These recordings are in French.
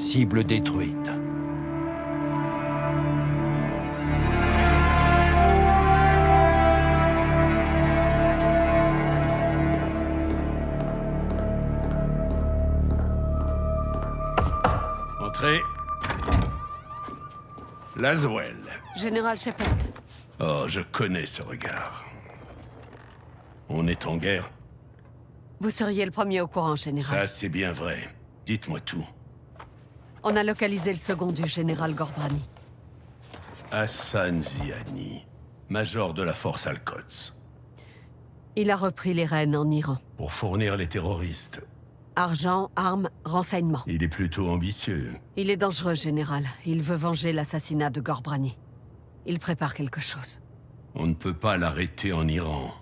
cible détruite. Entrez. Laswell. Général Shepard. Oh, je connais ce regard. On est en guerre? Vous seriez le premier au courant, Général. Ça, c'est bien vrai. Dites-moi tout. On a localisé le second du général Ghorbrani. Hassan Zyani, major de la force Al-Quds. Il a repris les rênes en Iran. Pour fournir les terroristes. Argent, armes, renseignements. Il est plutôt ambitieux. Il est dangereux, Général. Il veut venger l'assassinat de Ghorbrani. Il prépare quelque chose. On ne peut pas l'arrêter en Iran.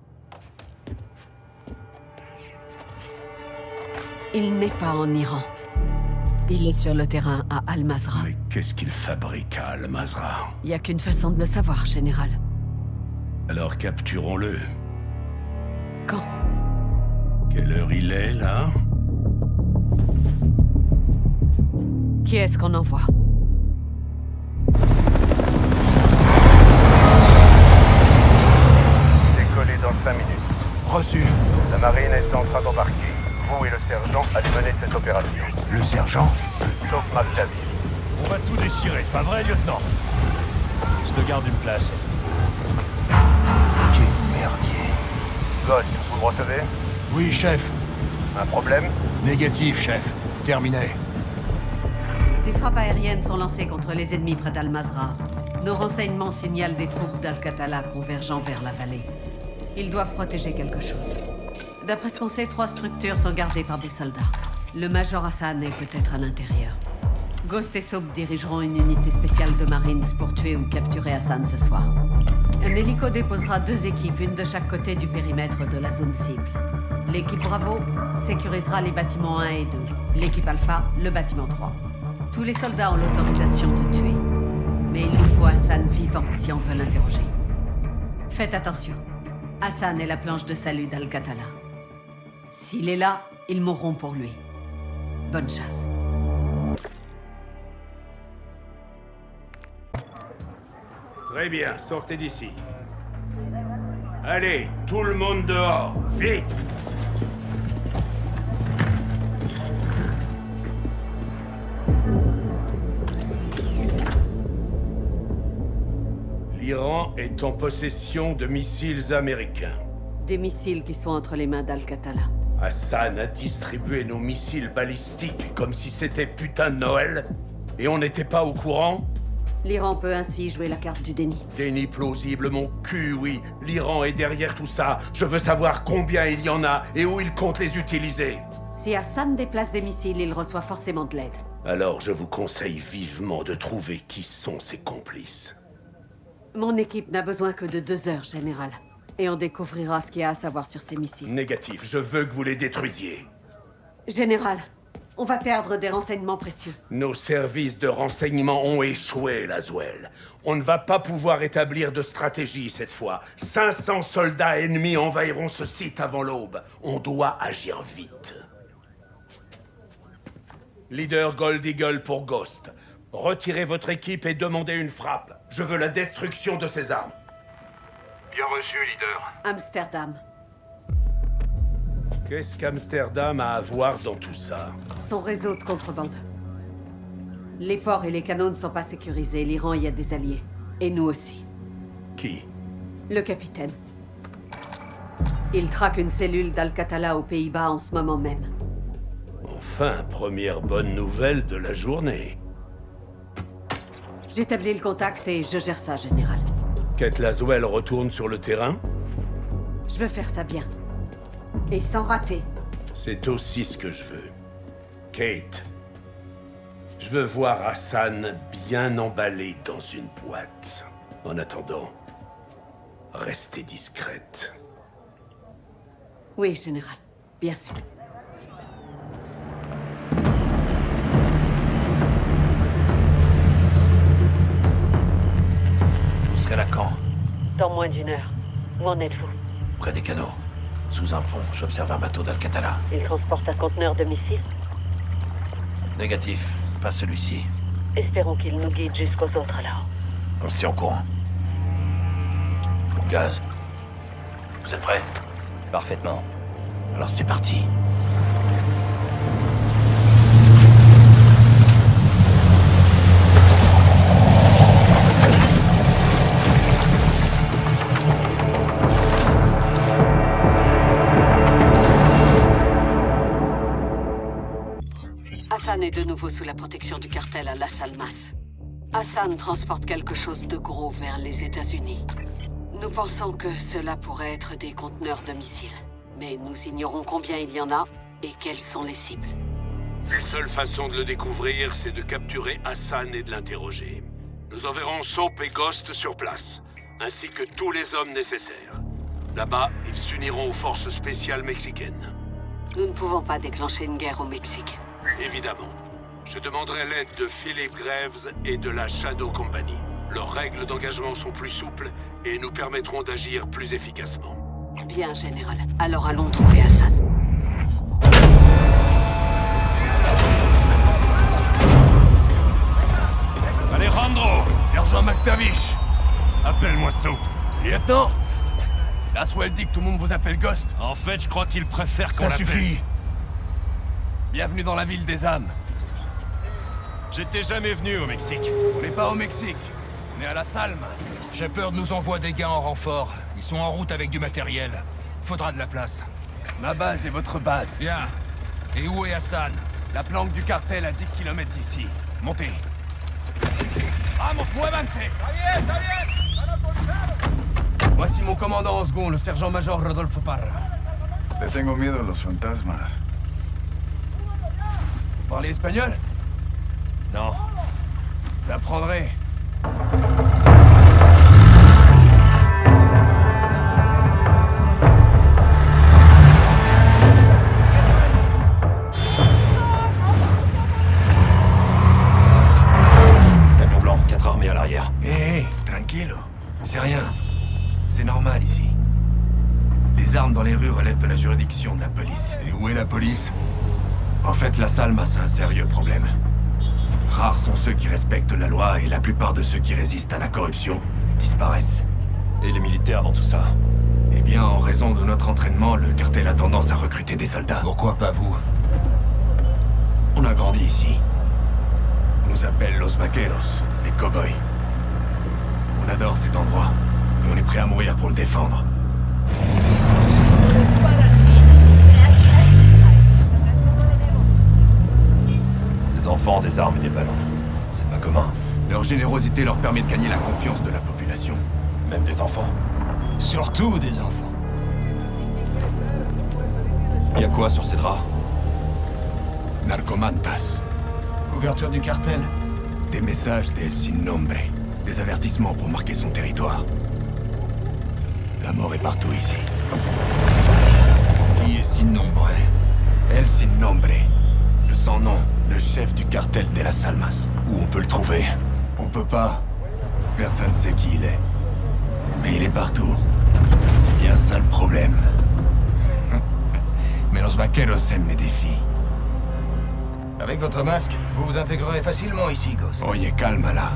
Il n'est pas en Iran. Il est sur le terrain à Al-Mazrah. Mais qu'est-ce qu'il fabrique à Al-Mazrah? Il n'y a qu'une façon de le savoir, Général. Alors capturons-le. Quand? Quelle heure il est, là? Qui est-ce qu'on envoie? Décollé dans 5 minutes. Reçu. La marine est en train d'embarquer. Vous et le sergent allez mener cette opération. Le sergent? Sauf McTavish. On va tout déchirer, pas vrai, lieutenant? Je te garde une place. Quel merdier. Ghost, vous me recevez? Oui, chef. Un problème? Négatif, chef. Terminé. Des frappes aériennes sont lancées contre les ennemis près d'Al-Mazrah. Nos renseignements signalent des troupes d'Al-Qatala convergeant vers la vallée. Ils doivent protéger quelque chose. D'après ce qu'on sait, 3 structures sont gardées par des soldats. Le Major Hassan est peut-être à l'intérieur. Ghost et Soap dirigeront une unité spéciale de Marines pour tuer ou capturer Hassan ce soir. Un hélico déposera 2 équipes, une de chaque côté du périmètre de la zone cible. L'équipe Bravo sécurisera les bâtiments 1 et 2. L'équipe Alpha, le bâtiment 3. Tous les soldats ont l'autorisation de tuer. Mais il nous faut Hassan vivant si on veut l'interroger. Faites attention. Hassan est la planche de salut d'Al-Qatala. S'il est là, ils mourront pour lui. Bonne chasse. Très bien, sortez d'ici. Allez, tout le monde dehors, vite! L'Iran est en possession de missiles américains. Des missiles qui sont entre les mains d'Al-Qatala. Hassan a distribué nos missiles balistiques comme si c'était putain de Noël. Et on n'était pas au courant? L'Iran peut ainsi jouer la carte du déni. Déni plausible, mon cul, oui. L'Iran est derrière tout ça. Je veux savoir combien il y en a et où il compte les utiliser. Si Hassan déplace des missiles, il reçoit forcément de l'aide. Alors je vous conseille vivement de trouver qui sont ses complices. Mon équipe n'a besoin que de 2 heures, Général. Et on découvrira ce qu'il y a à savoir sur ces missiles. Négatif, je veux que vous les détruisiez. Général, on va perdre des renseignements précieux. Nos services de renseignement ont échoué, Laswell. On ne va pas pouvoir établir de stratégie cette fois. 500 soldats ennemis envahiront ce site avant l'aube. On doit agir vite. Leader Gold Eagle pour Ghost. Retirez votre équipe et demandez une frappe. Je veux la destruction de ces armes. Bien reçu, leader. Amsterdam. Qu'est-ce qu'Amsterdam a à voir dans tout ça? Son réseau de contrebande. Les ports et les canaux ne sont pas sécurisés. L'Iran y a des alliés. Et nous aussi. Qui? Le capitaine. Il traque une cellule d'Al-Qatala aux Pays-Bas en ce moment même. Enfin, première bonne nouvelle de la journée. J'établis le contact et je gère ça, Général. Kate Laswell retourne sur le terrain? Je veux faire ça bien. Et sans rater. C'est aussi ce que je veux. Kate, je veux voir Hassan bien emballé dans une boîte. En attendant, restez discrète. Oui, Général. Bien sûr. Vous serez là quand? Dans moins d'1 heure. Où en êtes-vous? Près des canaux. Sous un pont, j'observe un bateau d'Al-Qatala. Il transporte un conteneur de missiles? Négatif. Pas celui-ci. Espérons qu'il nous guide jusqu'aux autres alors. On se tient au courant. Gaz. Vous êtes prêts? Parfaitement. Alors c'est parti. Hassan est de nouveau sous la protection du cartel à Las Almas. Hassan transporte quelque chose de gros vers les États-Unis. Nous pensons que cela pourrait être des conteneurs de missiles. Mais nous ignorons combien il y en a et quelles sont les cibles. La seule façon de le découvrir, c'est de capturer Hassan et de l'interroger. Nous enverrons Soap et Ghost sur place, ainsi que tous les hommes nécessaires. Là-bas, ils s'uniront aux forces spéciales mexicaines. Nous ne pouvons pas déclencher une guerre au Mexique. Évidemment. Je demanderai l'aide de Philip Graves et de la Shadow Company. Leurs règles d'engagement sont plus souples et nous permettront d'agir plus efficacement. Bien, Général. Alors allons trouver Hassan. Alejandro! Sergent McTavish! Appelle-moi Soap. Lieutenant! Laswell dit que tout le monde vous appelle Ghost. En fait, je crois qu'il préfère qu'on Ça l'appelle. suffit. Bienvenue dans la ville des âmes. J'étais jamais venu au Mexique. On n'est pas au Mexique. On est à Las Almas. J'ai peur de nous envoyer des gars en renfort. Ils sont en route avec du matériel. Faudra de la place. Ma base est votre base. Bien. Et où est Hassan? La planque du cartel à 10 km d'ici. Montez. Vamos, muévanse! Voici mon commandant en second, le sergent-major Rodolfo Parra. Le tengo miedo a los fantasmas. Vous parlez espagnol? Non. Vous apprendrez. Camion blanc, 4 armées à l'arrière. Hé, tranquilo. C'est rien. C'est normal ici. Les armes dans les rues relèvent de la juridiction de la police. Et où est la police? En fait, Las Almas a un sérieux problème. Rares sont ceux qui respectent la loi et la plupart de ceux qui résistent à la corruption disparaissent. Et les militaires dans tout ça? Eh bien, en raison de notre entraînement, le cartel a tendance à recruter des soldats. Pourquoi pas vous? On a grandi ici. On nous appelle Los Vaqueros, les cow-boys. On adore cet endroit. Et on est prêt à mourir pour le défendre. Des enfants, des armes et des ballons. C'est pas commun. Leur générosité leur permet de gagner la confiance de la population. Même des enfants. Surtout des enfants. Y a quoi sur ces draps? Narcomantas. Couverture du cartel. Des messages d'El Sin Nombre. Des avertissements pour marquer son territoire. La mort est partout ici. Qui est si nombreux? El Sin Nombre. Le sans-nom. Le chef du cartel de Las Almas. Où on peut le trouver? On peut pas. Personne sait qui il est. Mais il est partout. C'est bien ça le problème. Mais los vaqueros aiment les défis. Avec votre masque, vous vous intégrerez facilement ici, Ghost. Oye, calme là.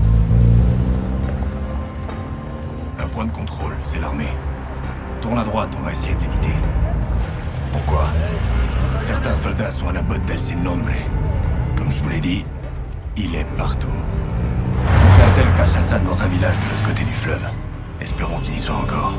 Un point de contrôle, c'est l'armée. Tourne à droite, on va essayer de l'éviter. Pourquoi? Certains soldats sont à la botte d'El Sin Nombre. Comme je vous l'ai dit, il est partout. Le cartel cache Hassan dans un village de l'autre côté du fleuve. Espérons qu'il y soit encore.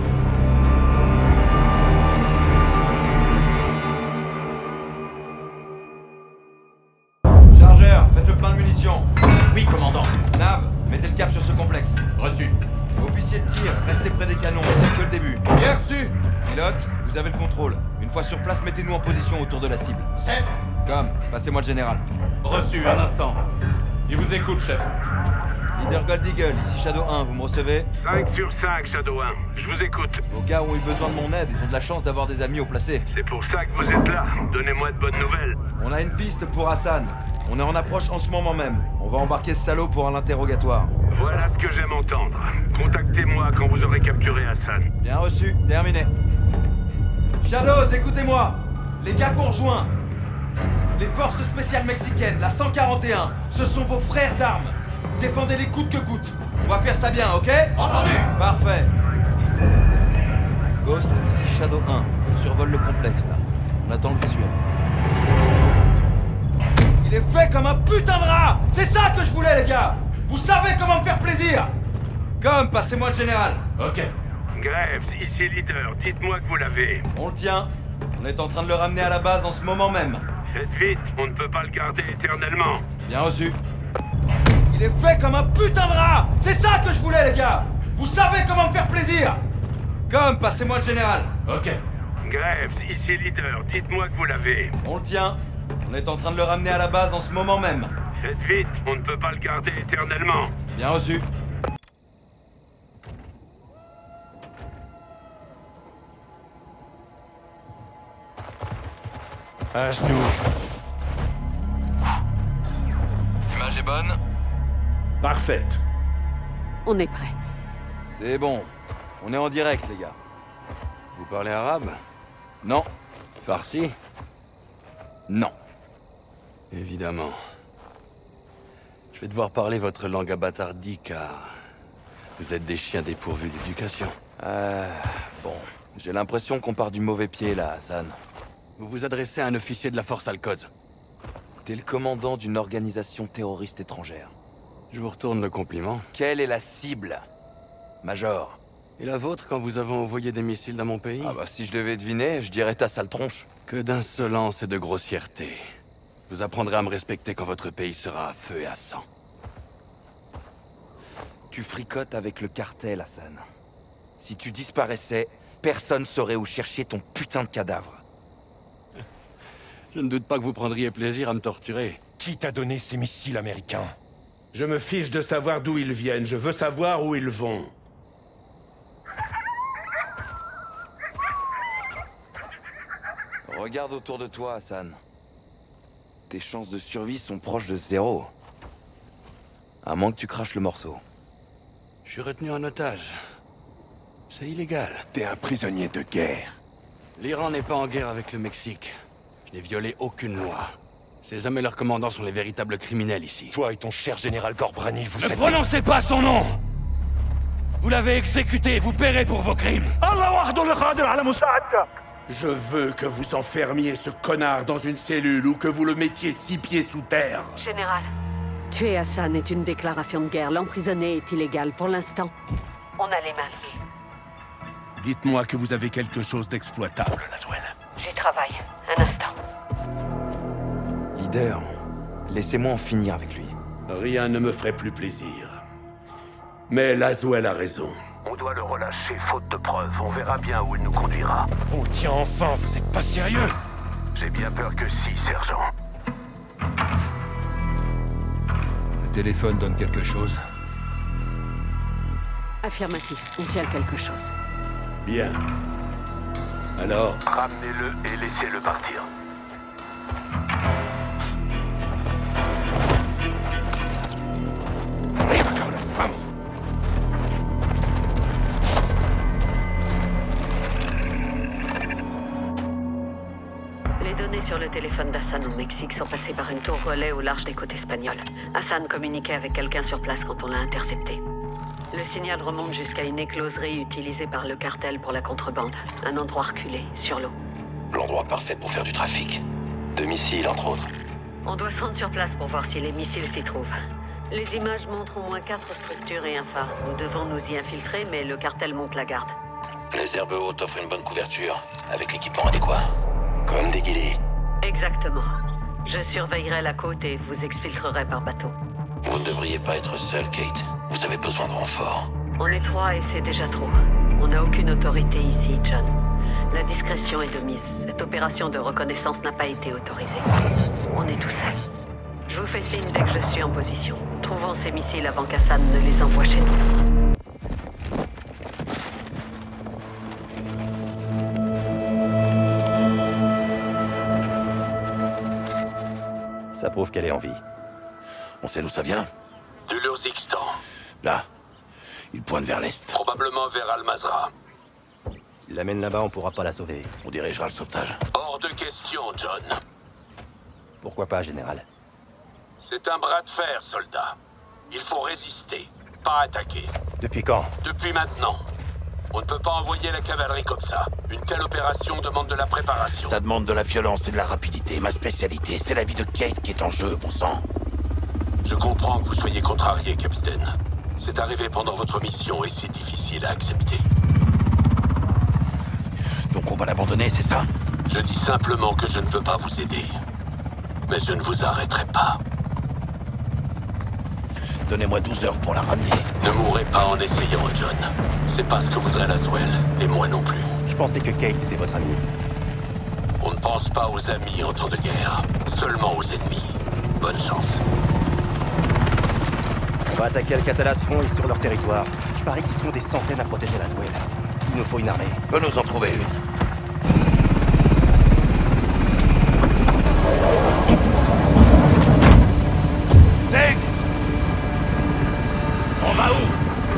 Chargeur, faites le plein de munitions. Oui, commandant. Nav, mettez le cap sur ce complexe. Reçu. Officier de tir, restez près des canons, c'est que le début. Bien reçu! Pilote, vous avez le contrôle. Une fois sur place, mettez-nous en position autour de la cible. Chef. Comme, passez-moi le général. Reçu, un instant. Il vous écoute, chef. Leader Gold Eagle, ici Shadow 1, vous me recevez? 5 sur 5, Shadow 1. Je vous écoute. Vos gars ont eu besoin de mon aide, ils ont de la chance d'avoir des amis au placé. C'est pour ça que vous êtes là. Donnez-moi de bonnes nouvelles. On a une piste pour Hassan. On est en approche en ce moment même. On va embarquer ce salaud pour un interrogatoire. Voilà ce que j'aime entendre. Contactez-moi quand vous aurez capturé Hassan. Bien reçu, terminé. Shadows, écoutez-moi. Les gars qu'on rejoint. Les forces spéciales mexicaines, la 141, ce sont vos frères d'armes. Défendez-les coûte que coûte. On va faire ça bien, ok? Entendu! Parfait. Ghost, ici Shadow 1. On survole le complexe, là. On attend le visuel. Il est fait comme un putain de rat! C'est ça que je voulais, les gars! Vous savez comment me faire plaisir! Comme, passez-moi le général. Ok. Graves, ici leader, dites-moi que vous l'avez. On le tient. On est en train de le ramener à la base en ce moment même. Faites vite, on ne peut pas le garder éternellement. Bien reçu. Il est fait comme un putain de rat! C'est ça que je voulais, les gars! Vous savez comment me faire plaisir! Comme, passez-moi le général. Ok. Graves, ici leader, dites-moi que vous l'avez. On le tient. On est en train de le ramener à la base en ce moment même. Faites vite, on ne peut pas le garder éternellement. Bien reçu. À genoux. L'image est bonne? Parfaite. On est prêt. C'est bon. On est en direct, les gars. Vous parlez arabe? Non. Farsi? Non. Évidemment. Je vais devoir parler votre langue abattardie car vous êtes des chiens dépourvus d'éducation. Bon. J'ai l'impression qu'on part du mauvais pied, là, Hassan. Vous vous adressez à un officier de la force Al-Quds. T'es le commandant d'une organisation terroriste étrangère. Je vous retourne le compliment. Quelle est la cible, Major? Et la vôtre quand vous avez envoyé des missiles dans mon pays? Ah bah si je devais deviner, je dirais ta sale tronche. Que d'insolence et de grossièreté. Vous apprendrez à me respecter quand votre pays sera à feu et à sang. Tu fricotes avec le cartel, Hassan. Si tu disparaissais, personne saurait où chercher ton putain de cadavre. Je ne doute pas que vous prendriez plaisir à me torturer. Qui t'a donné ces missiles américains? Je me fiche de savoir d'où ils viennent, je veux savoir où ils vont. Regarde autour de toi, Hassan. Tes chances de survie sont proches de 0. À moins que tu craches le morceau. Je suis retenu en otage. C'est illégal. T'es un prisonnier de guerre. L'Iran n'est pas en guerre avec le Mexique. Je n'ai violé aucune loi. Ces hommes et leurs commandants sont les véritables criminels ici. Toi et ton cher général Gorbrani, vous Ne êtes... prononcez pas son nom! Vous l'avez exécuté, vous paierez pour vos crimes. Je veux que vous enfermiez ce connard dans une cellule ou que vous le mettiez 6 pieds sous terre. Général. Tuer Hassan est une déclaration de guerre. L'emprisonner est illégal. Pour l'instant, on a les mains liées. Dites-moi que vous avez quelque chose d'exploitable, Laswell. J'y travaille. Un instant. Leader, laissez-moi en finir avec lui. Rien ne me ferait plus plaisir. Mais Laswell a raison. On doit le relâcher, faute de preuves. On verra bien où il nous conduira. Oh tiens, enfin, vous êtes pas sérieux? J'ai bien peur que si, sergent. Le téléphone donne quelque chose. Affirmatif. On tient quelque chose. Bien. Alors, Ramenez-le et laissez-le partir. vamos. Les données sur le téléphone d'Hassan au Mexique sont passées par une tour relais au large des côtes espagnoles. Hassan communiquait avec quelqu'un sur place quand on l'a intercepté. Le signal remonte jusqu'à une écloserie utilisée par le cartel pour la contrebande. Un endroit reculé, sur l'eau. L'endroit parfait pour faire du trafic. De missiles, entre autres. On doit se rendre sur place pour voir si les missiles s'y trouvent. Les images montrent au moins 4 structures et un phare. Nous devons nous y infiltrer, mais le cartel monte la garde. Les herbes hautes offrent une bonne couverture, avec l'équipement adéquat. Comme des guillis. Exactement. Je surveillerai la côte et vous exfiltrerai par bateau. Vous ne devriez pas être seul, Kate. Vous avez besoin de renfort. On est 3 et c'est déjà trop. On n'a aucune autorité ici, John. La discrétion est de mise. Cette opération de reconnaissance n'a pas été autorisée. On est tout seul. Je vous fais signe dès que je suis en position. Trouvons ces missiles avant qu'Hassan ne les envoie chez nous. Ça prouve qu'elle est en vie. On sait d'où ça vient? De l'Urzikistan. Là. Il pointe vers l'est. Probablement vers Al-Mazrah. S'il l'amène là-bas, on pourra pas la sauver. On dirigera le sauvetage. Hors de question, John. Pourquoi pas, général? C'est un bras de fer, soldat. Il faut résister, pas attaquer. Depuis quand? Depuis maintenant. On ne peut pas envoyer la cavalerie comme ça. Une telle opération demande de la préparation. Ça demande de la violence et de la rapidité. Ma spécialité, c'est la vie de Kate qui est en jeu, bon sang. Je comprends que vous soyez contrarié, capitaine. C'est arrivé pendant votre mission et c'est difficile à accepter. Donc on va l'abandonner, c'est ça? Je dis simplement que je ne peux pas vous aider. Mais je ne vous arrêterai pas. Donnez-moi 12 heures pour la ramener. Ne mourrez pas en essayant, John. C'est pas ce que voudrait Laswell, et moi non plus. Je pensais que Kate était votre ami. On ne pense pas aux amis en temps de guerre, seulement aux ennemis. Bonne chance. On va attaquer Al-Qatala de front et sur leur territoire. Je parie qu'ils sont des centaines à protéger Laswell. Il nous faut une armée. On peut nous en trouver une. Nick! On va où?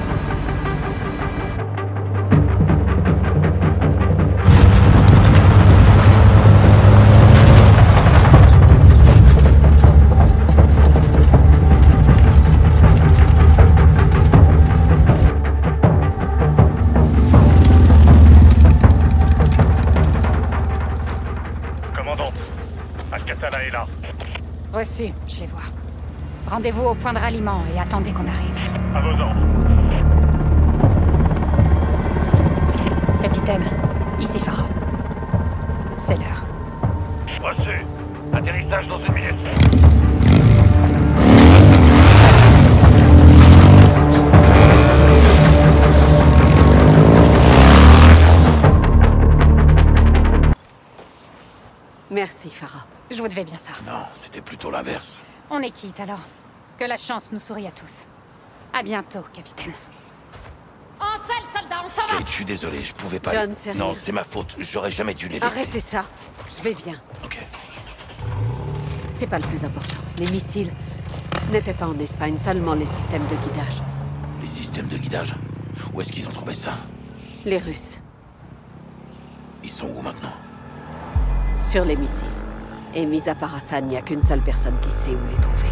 Commandante, Al-Qatala est là. Reçu, je les vois. Rendez-vous au point de ralliement et attendez qu'on arrive. À vos ordres. Capitaine, ici Farah. C'est l'heure. Reçu. Atterrissage dans 1 minute. Merci, Farah. Je vous devais bien ça. Non, c'était plutôt l'inverse. On est quitte alors. Que la chance nous sourie à tous. À bientôt, capitaine. En selle, soldats, on s'en va! Kate, je suis désolé, je pouvais pas... John, sérieux? Non, c'est ma faute. J'aurais jamais dû les laisser. Arrêtez ça. Je vais bien. Ok. C'est pas le plus important. Les missiles n'étaient pas en Espagne, seulement les systèmes de guidage. Les systèmes de guidage? Où est-ce qu'ils ont trouvé ça? Les Russes. Ils sont où maintenant? Sur les missiles. Et mis à part Hassan, il n'y a qu'une seule personne qui sait où les trouver.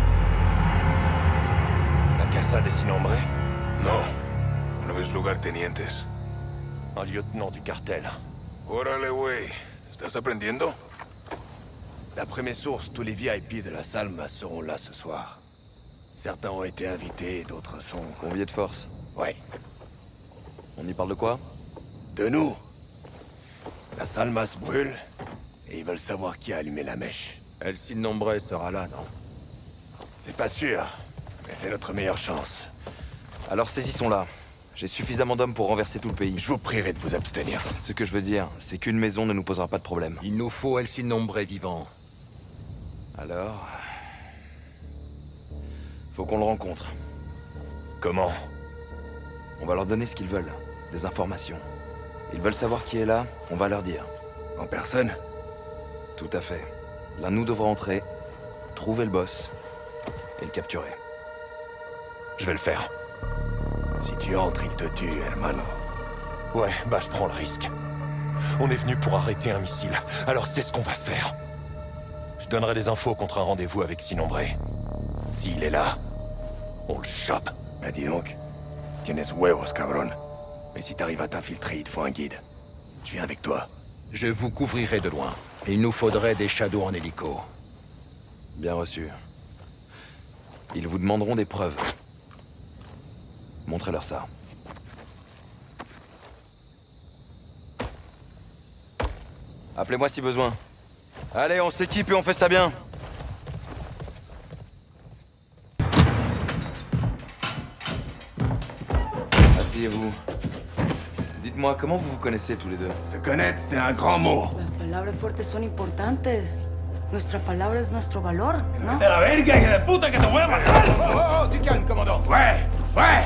¿La casa de Sin Nombre? No. No es lugartenientes. Un lieutenant du cartel. Órale, güey. ¿Estás aprendiendo? D'après mes sources, tous les VIP de la Salma seront là ce soir. Certains ont été invités, d'autres sont... Conviés de force. Ouais. On y parle de quoi? De nous. La Salma se brûle, et ils veulent savoir qui a allumé la mèche. El Sin Nombre sera là, non? C'est pas sûr, mais c'est notre meilleure chance. Alors saisissons-la. J'ai suffisamment d'hommes pour renverser tout le pays. Je vous prierai de vous abstenir. Ce que je veux dire, c'est qu'une maison ne nous posera pas de problème. Il nous faut El Sin Nombre vivant. Alors... faut qu'on le rencontre. Comment? On va leur donner ce qu'ils veulent. Des informations. Ils veulent savoir qui est là, on va leur dire. En personne? Tout à fait. L'un de nous devra entrer, trouver le boss, et le capturer. Je vais le faire. Si tu entres, il te tue, hermano. Ouais, bah je prends le risque. On est venu pour arrêter un missile, alors c'est ce qu'on va faire. Je donnerai des infos contre un rendez-vous avec Sin Nombre. S'il est là, on le chope. Bah dis donc, tienes huevos, cabron. Mais si t'arrives à t'infiltrer, il te faut un guide. Je viens avec toi. Je vous couvrirai de loin. Et il nous faudrait des shadows en hélico. Bien reçu. Ils vous demanderont des preuves. Montrez-leur ça. Appelez-moi si besoin. Allez, on s'équipe et on fait ça bien. Asseyez-vous. Dites-moi, comment vous vous connaissez tous les deux? Se connaître, c'est un grand mot. Las palabras fuertes son importantes. Nuestra palabra es nuestro valor, ¿no? ¡Vete a la verga, hija de puta, que te voy a matar! Oh, du calme, commandant. Ouais, ouais.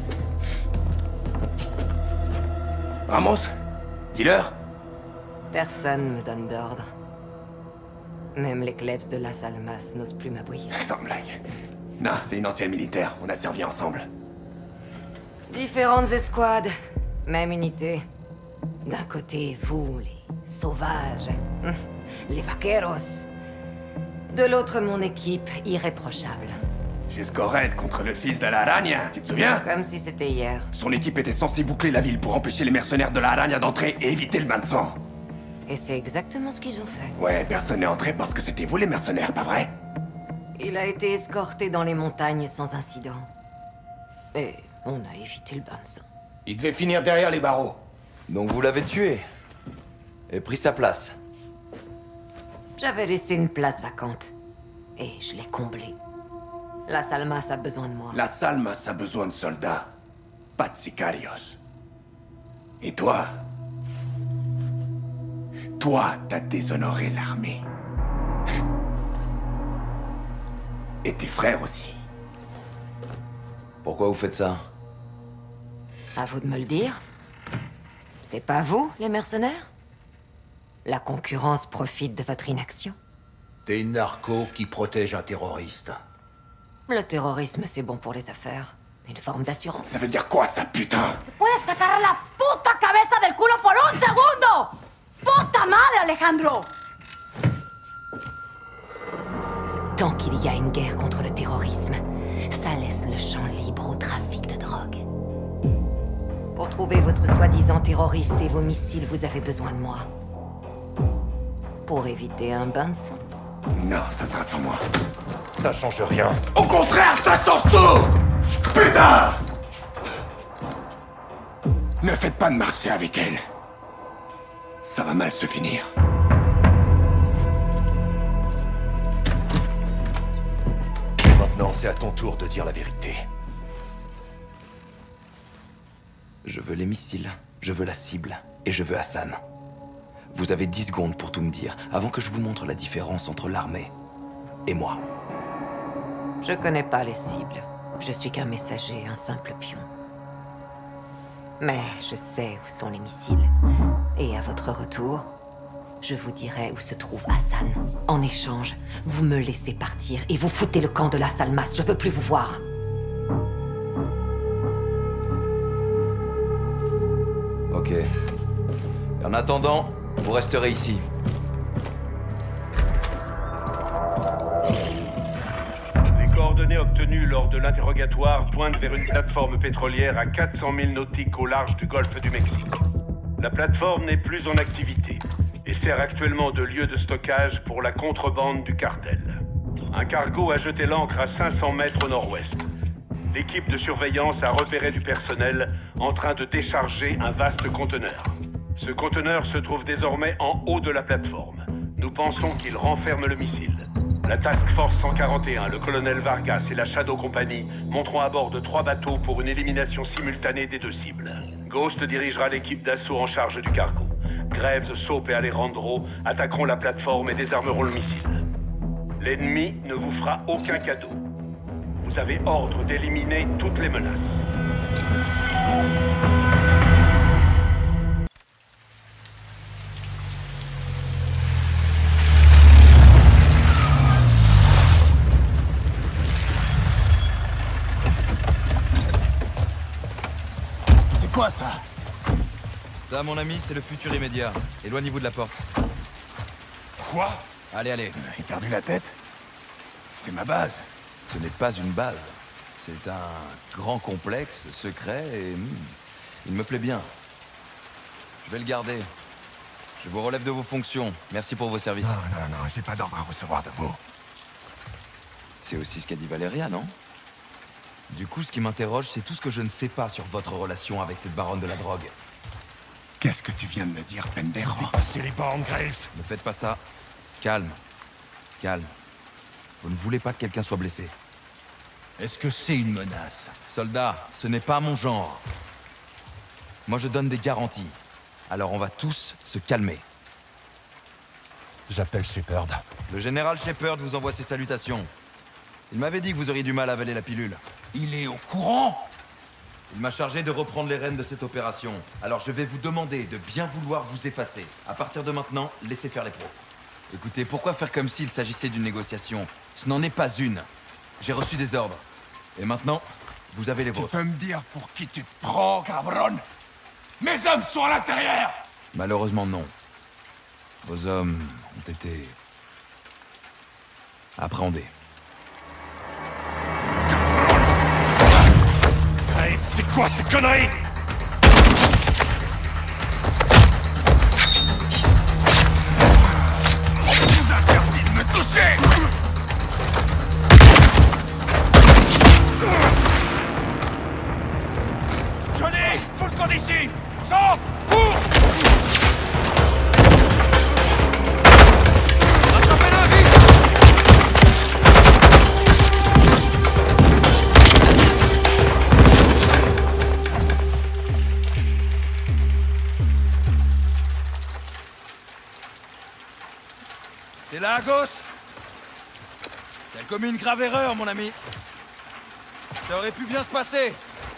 Ramos? Dis-leur. Personne me donne d'ordre. Même les klebs de Las Almas n'osent plus m'abouir. Sans blague. Non, c'est une ancienne militaire. On a servi ensemble. Différentes escouades, même unité. D'un côté, vous, les sauvages, les vaqueros. De l'autre, mon équipe, irréprochable. Jusqu'au raid contre le fils de la Araña, tu te souviens? Comme si c'était hier. Son équipe était censée boucler la ville pour empêcher les mercenaires de la Araña d'entrer et éviter le bain de sang. Et c'est exactement ce qu'ils ont fait. Ouais, personne n'est entré parce que c'était vous les mercenaires, pas vrai? Il a été escorté dans les montagnes sans incident. Et on a évité le bain de sang. Il devait finir derrière les barreaux. Donc vous l'avez tué et pris sa place. J'avais laissé une place vacante. Et je l'ai comblée. La Salmas a besoin de moi. La Salmas a besoin de soldats, pas de sicarios. Et toi? Toi, t'as déshonoré l'armée. Et tes frères aussi. Pourquoi vous faites ça? À vous de me le dire. C'est pas vous, les mercenaires? La concurrence profite de votre inaction. Des narcos qui protègent un terroriste. Le terrorisme, c'est bon pour les affaires. Une forme d'assurance. Ça veut dire quoi, ça, putain? Puedes sacar la puta cabeza del culo por un segundo! Puta madre, Alejandro! Tant qu'il y a une guerre contre le terrorisme, ça laisse le champ libre au trafic de drogue. Pour trouver votre soi-disant terroriste et vos missiles, vous avez besoin de moi. Pour éviter un bain de sang. Non, ça sera sans moi. Ça change rien. Au contraire, ça change tout! Putain! Ne faites pas de marché avec elle. Ça va mal se finir. Maintenant, c'est à ton tour de dire la vérité. Je veux les missiles, je veux la cible, et je veux Hassan. Vous avez 10 secondes pour tout me dire, avant que je vous montre la différence entre l'armée et moi. Je connais pas les cibles. Je suis qu'un messager, un simple pion. Mais je sais où sont les missiles. Et à votre retour, je vous dirai où se trouve Hassan. En échange, vous me laissez partir et vous foutez le camp de la Salmas. Je veux plus vous voir. Ok. En attendant, vous resterez ici. Les coordonnées obtenues lors de l'interrogatoire pointent vers une plateforme pétrolière à 400 000 nautiques au large du golfe du Mexique. La plateforme n'est plus en activité et sert actuellement de lieu de stockage pour la contrebande du cartel. Un cargo a jeté l'ancre à 500 mètres au nord-ouest. L'équipe de surveillance a repéré du personnel en train de décharger un vaste conteneur. Ce conteneur se trouve désormais en haut de la plateforme. Nous pensons qu'il renferme le missile. La Task Force 141, le colonel Vargas et la Shadow Company monteront à bord de 3 bateaux pour une élimination simultanée des 2 cibles. Ghost dirigera l'équipe d'assaut en charge du cargo. Graves, Soap et Alejandro attaqueront la plateforme et désarmeront le missile. L'ennemi ne vous fera aucun cadeau. Vous avez ordre d'éliminer toutes les menaces. C'est quoi ça? Ça, mon ami, c'est le futur immédiat. Éloignez-vous de la porte. Quoi? Allez, allez. J'ai perdu la tête? C'est ma base. Ce n'est pas une base. C'est un grand complexe, secret, et il me plaît bien. Je vais le garder. Je vous relève de vos fonctions. Merci pour vos services. Non, j'ai pas d'ordre à recevoir de vous. C'est aussi ce qu'a dit Valeria, non? Du coup, ce qui m'interroge, c'est tout ce que je ne sais pas sur votre relation avec cette baronne de la drogue. Qu'est-ce que tu viens de me dire, pendejo? Dépassez les bornes, Graves. Ne faites pas ça. Calme. Calme. Vous ne voulez pas que quelqu'un soit blessé. Est-ce que c'est une menace? Soldat, ce n'est pas mon genre. Moi, je donne des garanties. Alors on va tous se calmer. J'appelle Shepard. Le général Shepard vous envoie ses salutations. Il m'avait dit que vous auriez du mal à avaler la pilule. Il est au courant? Il m'a chargé de reprendre les rênes de cette opération. Alors je vais vous demander de bien vouloir vous effacer. À partir de maintenant, laissez faire les pros. Écoutez, pourquoi faire comme s'il s'agissait d'une négociation? Ce n'en est pas une. J'ai reçu des ordres. Et maintenant, vous avez les vôtres. Tu peux me dire pour qui tu te prends, cabron? Mes hommes sont à l'intérieur! Malheureusement, non. Vos hommes ont été... Appréhendez. Hey, c'est quoi ces conneries? On vous interdit de me toucher! Johnny, faut le camp d'ici! Sans! Cours! T'es là, Ghost? T'as commis une grave erreur, mon ami. Ça aurait pu bien se passer.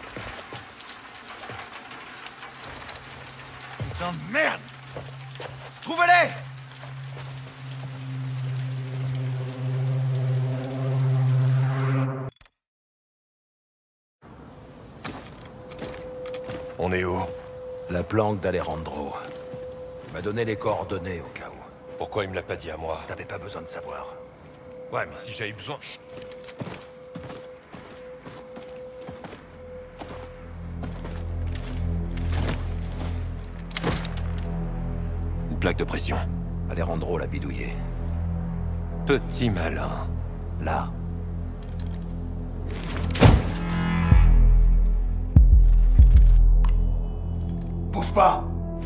Putain de merde! Trouvez-les! On est où? La planque d'Alejandro. Il m'a donné les coordonnées au cas où. Pourquoi il me l'a pas dit à moi? T'avais pas besoin de savoir. Ouais, mais si j'avais besoin... Une plaque de pression. Alejandro l'a bidouillé. Petit malin. Là. Bouge pas!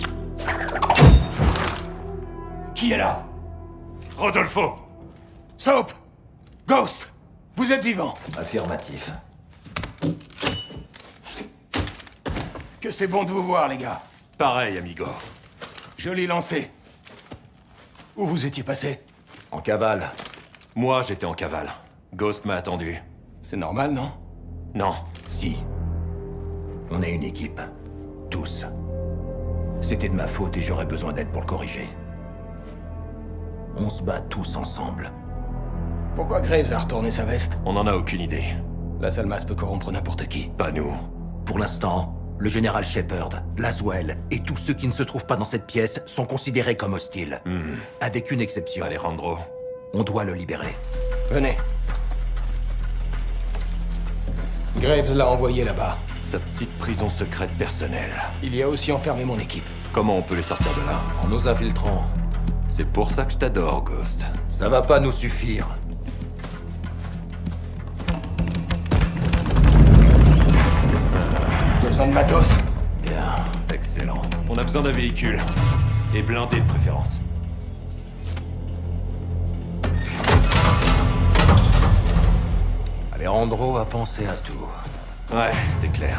Qui est là? Rodolfo! Soap! Ghost! Vous êtes vivant? Affirmatif. Que c'est bon de vous voir, les gars. Pareil, amigo. Joli lancé. Où vous étiez passé? En cavale. Moi, j'étais en cavale. Ghost m'a attendu. C'est normal, non? Non. Si. On est une équipe. Tous. C'était de ma faute et j'aurais besoin d'aide pour le corriger. On se bat tous ensemble. Pourquoi Graves a retourné sa veste? On n'en a aucune idée. La Salmas peut corrompre n'importe qui. Pas nous. Pour l'instant, le général Shepard, Laswell et tous ceux qui ne se trouvent pas dans cette pièce sont considérés comme hostiles. Avec une exception. Alejandro. On doit le libérer. Venez. Graves l'a envoyé là-bas. Sa petite prison secrète personnelle. Il y a aussi enfermé mon équipe. Comment on peut les sortir de là? En nous infiltrant. C'est pour ça que je t'adore, Ghost. Ça va pas nous suffire. Besoin de matos? Bien. Excellent. On a besoin d'un véhicule. Et blindé de préférence. Alejandro a pensé à tout. Ouais, c'est clair.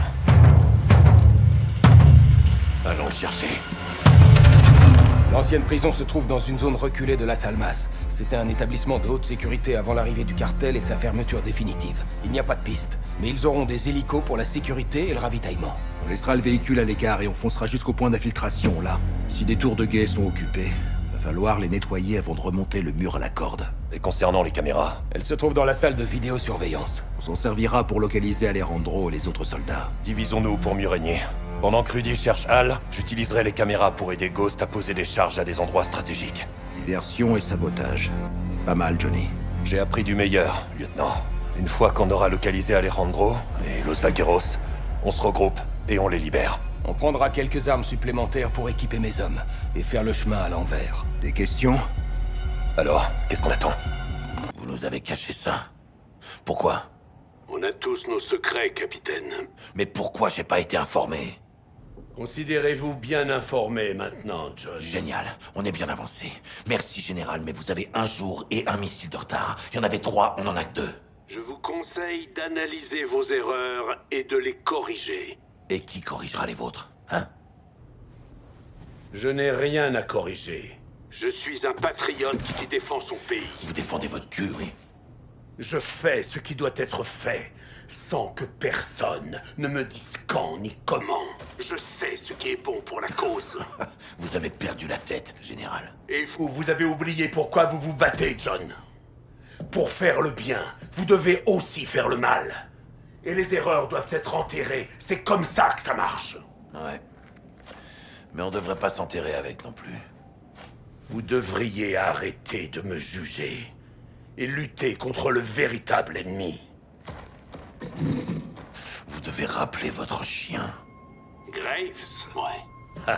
Allons le chercher. L'ancienne prison se trouve dans une zone reculée de Las Almas. C'était un établissement de haute sécurité avant l'arrivée du cartel et sa fermeture définitive. Il n'y a pas de piste, mais ils auront des hélicos pour la sécurité et le ravitaillement. On laissera le véhicule à l'écart et on foncera jusqu'au point d'infiltration, là. Si des tours de guet sont occupées, va falloir les nettoyer avant de remonter le mur à la corde. Et concernant les caméras? Elles se trouvent dans la salle de vidéosurveillance. On s'en servira pour localiser Alejandro et les autres soldats. Divisons-nous pour mieux régner. Pendant que Rudy cherche Hal, j'utiliserai les caméras pour aider Ghost à poser des charges à des endroits stratégiques. Diversion et sabotage. Pas mal, Johnny. J'ai appris du meilleur, lieutenant. Une fois qu'on aura localisé Alejandro et Los Vaqueros, on se regroupe et on les libère. On prendra quelques armes supplémentaires pour équiper mes hommes et faire le chemin à l'envers. Des questions? Alors, qu'est-ce qu'on attend? Vous nous avez caché ça. Pourquoi? On a tous nos secrets, capitaine. Mais pourquoi j'ai pas été informé? Considérez-vous bien informé maintenant, John. Génial, on est bien avancé. Merci, général, mais vous avez 1 jour et 1 missile de retard. Il y en avait 3, on en a que 2. Je vous conseille d'analyser vos erreurs et de les corriger. Et qui corrigera les vôtres, hein? Je n'ai rien à corriger. Je suis un patriote qui défend son pays. Vous défendez votre cul, oui. Je fais ce qui doit être fait, sans que personne ne me dise quand ni comment. Je sais ce qui est bon pour la cause. Vous avez perdu la tête, général. Et vous avez oublié pourquoi vous vous battez, John. Pour faire le bien, vous devez aussi faire le mal. Et les erreurs doivent être enterrées. C'est comme ça que ça marche. Ouais. Mais on devrait pas s'enterrer avec non plus. Vous devriez arrêter de me juger et lutter contre le véritable ennemi. Vous devez rappeler votre chien. Graves? Ouais.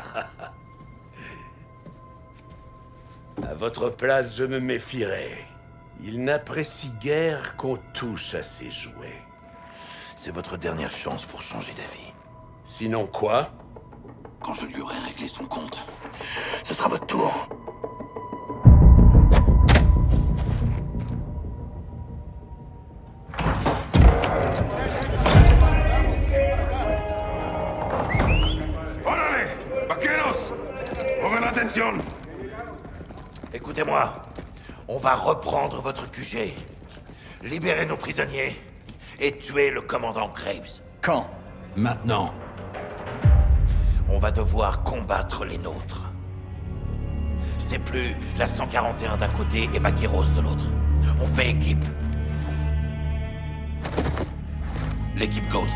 À votre place, je me méfierais. Il n'apprécie guère qu'on touche à ses jouets. C'est votre dernière chance pour changer d'avis. Sinon quoi? Quand je lui aurai réglé son compte, ce sera votre tour. ¡Órale! ¡Vaqueros! ¡Pongan atención! Écoutez-moi, on va reprendre votre QG, libérer nos prisonniers et tuer le commandant Graves. Quand? Maintenant. On va devoir combattre les nôtres. C'est plus la 141 d'un côté et Vaqueros de l'autre. On fait équipe. L'équipe Ghost.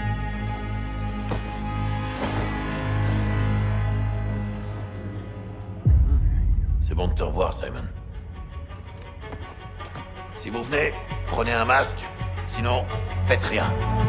C'est bon de te revoir, Simon. Si vous venez, prenez un masque. Sinon, faites rien.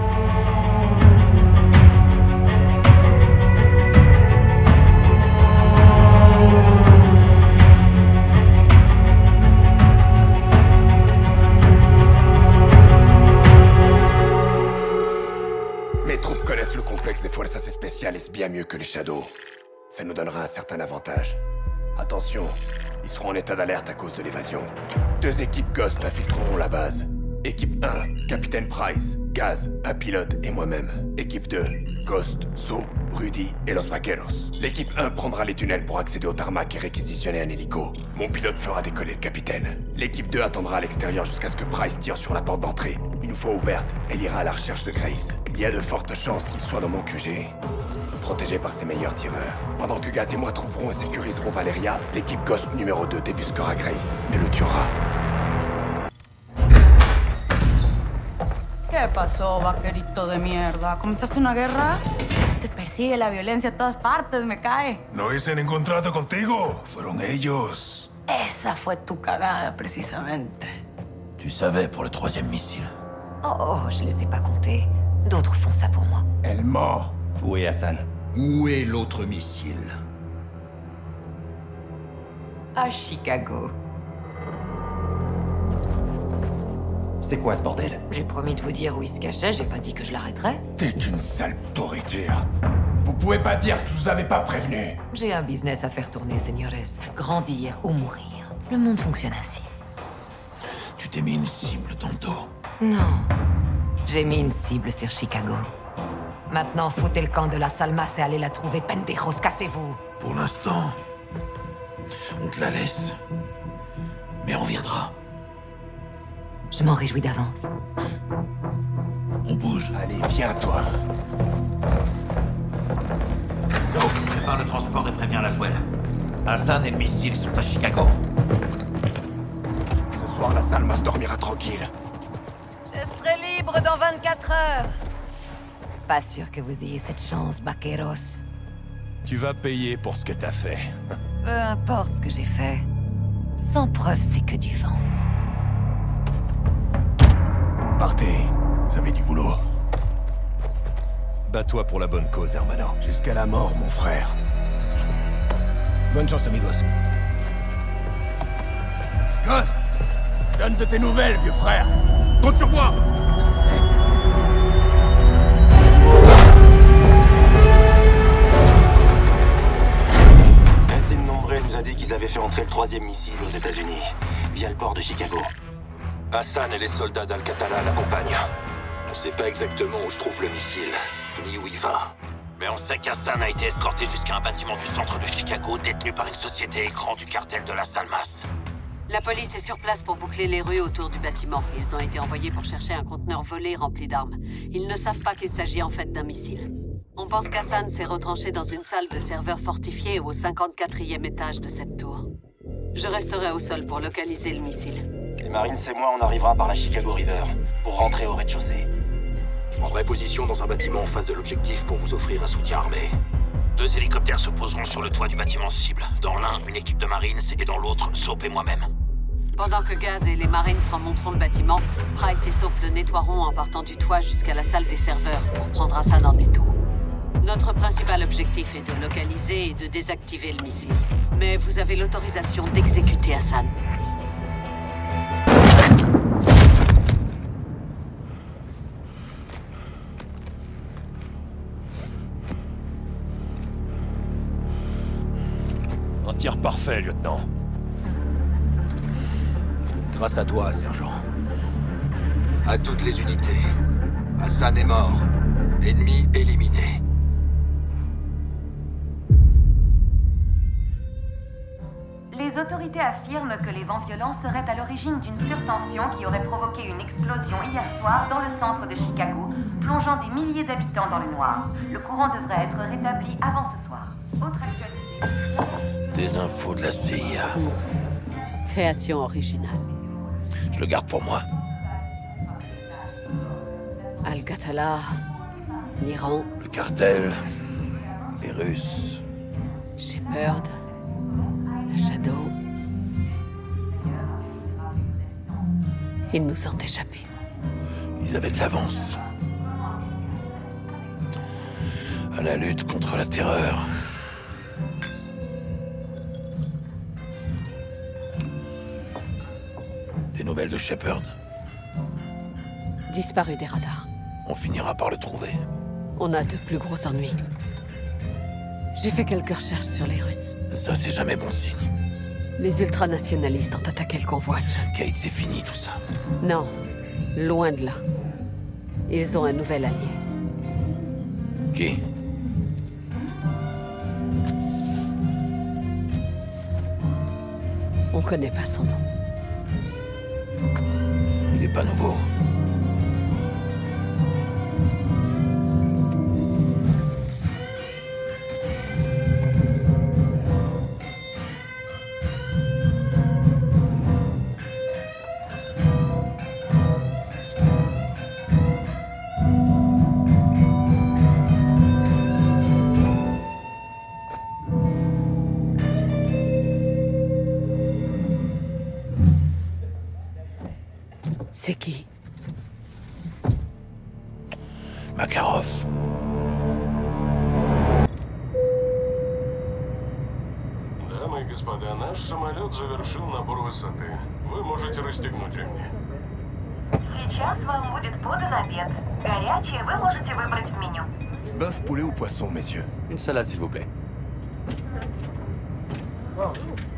Mes troupes connaissent le complexe des Fuerzas Especiales bien mieux que les Shadows. Ça nous donnera un certain avantage. Attention, ils seront en état d'alerte à cause de l'évasion. 2 équipes Ghost infiltreront la base. Équipe 1, Capitaine Price, Gaz, un pilote et moi-même. Équipe 2, Ghost, So, Rudy et Los Vaqueros. L'équipe 1 prendra les tunnels pour accéder au tarmac et réquisitionner un hélico. Mon pilote fera décoller le capitaine. L'équipe 2 attendra à l'extérieur jusqu'à ce que Price tire sur la porte d'entrée. Une fois ouverte, elle ira à la recherche de Graves. Il y a de fortes chances qu'il soit dans mon QG, protégé par ses meilleurs tireurs. Pendant que Gaz et moi trouverons et sécuriserons Valeria, l'équipe Ghost numéro 2 débusquera Graves et le tuera. ¿Qué pasó, vaquerito de mierda? ¿Comenzaste una guerra? Te persigue la violencia a todas partes, me cae. No hice ningún trato contigo. Fueron ellos. Esa fue tu cagada, precisamente. Tu savais pour le 3e missile. Oh, je les ai pas comptés. D'autres font ça pour moi. Elle ment. Où est Hassan? Où est l'autre missile? À Chicago. C'est quoi ce bordel? J'ai promis de vous dire où il se cachait, j'ai pas dit que je l'arrêterais. T'es qu'une sale pourriture. Vous pouvez pas dire que je vous avais pas prévenu. J'ai un business à faire tourner, señores. Grandir ou mourir. Le monde fonctionne ainsi. Tu t'es mis une cible dans le dos. Non. J'ai mis une cible sur Chicago. Maintenant, foutez le camp de la Salmas et allez la trouver, pendejos, cassez-vous. Pour l'instant, on te la laisse. Mais on reviendra. Je m'en réjouis d'avance. On bouge. Allez, viens, toi. So, prépare le transport et préviens Laswell. Hassan et le missile sont à Chicago. Ce soir, la Salmas dormira tranquille. Je serai libre dans 24 heures. Pas sûr que vous ayez cette chance, vaqueros. Tu vas payer pour ce que t'as fait. Peu importe ce que j'ai fait. Sans preuve, c'est que du vent. Partez, vous avez du boulot. Bats-toi pour la bonne cause, hermano. Jusqu'à la mort, mon frère. Bonne chance, amigos. Ghost, donne de tes nouvelles, vieux frère. Compte sur moi! Nelson Nombre nous a dit qu'ils avaient fait entrer le 3e missile aux États-Unis, via le port de Chicago. Hassan et les soldats d'Al-Qatala l'accompagnent. On sait pas exactement où se trouve le missile, ni où il va. Mais on sait qu'Hassan a été escorté jusqu'à un bâtiment du centre de Chicago détenu par une société écran du cartel de la Salmas. La police est sur place pour boucler les rues autour du bâtiment. Ils ont été envoyés pour chercher un conteneur volé rempli d'armes. Ils ne savent pas qu'il s'agit en fait d'un missile. On pense qu'Hassan s'est retranché dans une salle de serveur fortifiée au 54e étage de cette tour. Je resterai au sol pour localiser le missile. Les Marines et moi, on arrivera par la Chicago River, pour rentrer au rez-de-chaussée. Je prendrai position dans un bâtiment en face de l'objectif pour vous offrir un soutien armé. 2 hélicoptères se poseront sur le toit du bâtiment cible. Dans l'un, une équipe de Marines et dans l'autre, Soap et moi-même. Pendant que Gaz et les Marines remonteront le bâtiment, Price et Soap le nettoieront en partant du toit jusqu'à la salle des serveurs pour prendre Hassan en étau. Notre principal objectif est de localiser et de désactiver le missile. Mais vous avez l'autorisation d'exécuter Hassan. Un tir parfait, lieutenant. Grâce à toi, sergent. À toutes les unités. Hassan est mort. Ennemi éliminé. Les autorités affirment que les vents violents seraient à l'origine d'une surtension qui aurait provoqué une explosion hier soir dans le centre de Chicago, plongeant des milliers d'habitants dans le noir. Le courant devrait être rétabli avant ce soir. Autre actualité. Des infos de la CIA. Création originale. Je le garde pour moi. Al-Qatala, l'Iran. Le cartel, les Russes. Shepard, la Shadow. Ils nous ont échappé. Ils avaient de l'avance. À la lutte contre la terreur. Des nouvelles de Shepard? Disparu des radars. On finira par le trouver. On a de plus gros ennuis. J'ai fait quelques recherches sur les Russes. Ça, c'est jamais bon signe. Les ultranationalistes ont attaqué le convoi de John. Kate, c'est fini tout ça. Non, loin de là. Ils ont un nouvel allié. Qui? On connaît pas son nom. Il n'est pas nouveau. C'est qui? Makarov. Дамы и господа, наш самолет завершил набор высоты. Вы можете расстегнуть ремни. Сейчас вам будет подан обед. Горячее вы можете выбрать в меню. Bœuf, poulet ou poisson, messieurs? Une salade, s'il vous plaît. Wow.